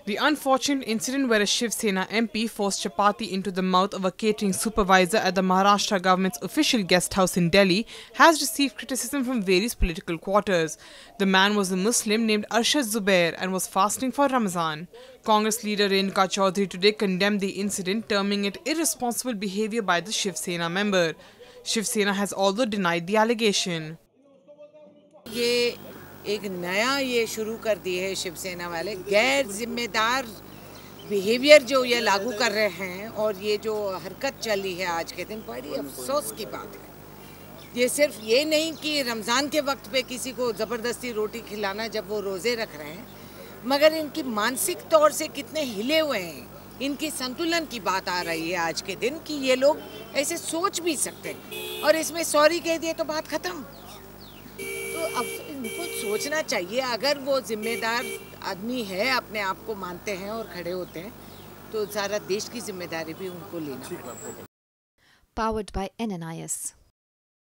The unfortunate incident where a Shiv Sena MP forced chapati into the mouth of a catering supervisor at the Maharashtra government's official guest house in Delhi has received criticism from various political quarters. The man was a Muslim named Arshad Zubair and was fasting for Ramazan. Congress leader Renuka Chaudhary today condemned the incident, terming it irresponsible behavior by the Shiv Sena member. Shiv Sena has although denied the allegation. एक नया ये शुरू कर दिए है शिवसेना वाले, गैर जिम्मेदार बिहेवियर जो ये लागू कर रहे हैं और ये जो हरकत चली है आज के दिन, बड़ी अफसोस की बात है। ये सिर्फ ये नहीं कि रमज़ान के वक्त पे किसी को ज़बरदस्ती रोटी खिलाना जब वो रोज़े रख रहे हैं, मगर इनकी मानसिक तौर से कितने हिले हुए हैं, इनकी संतुलन की बात आ रही है आज के दिन कि ये लोग ऐसे सोच भी सकते हैं और इसमें सॉरी कह दिए तो बात ख़त्म। तो अब इनको सोचना चाहिए, अगर वो जिम्मेदार आदमी है, अपने आप को मानते हैं और खड़े होते हैं, तो सारा देश की जिम्मेदारी भी उनको लेना पड़ेगा। Powered by NNIS.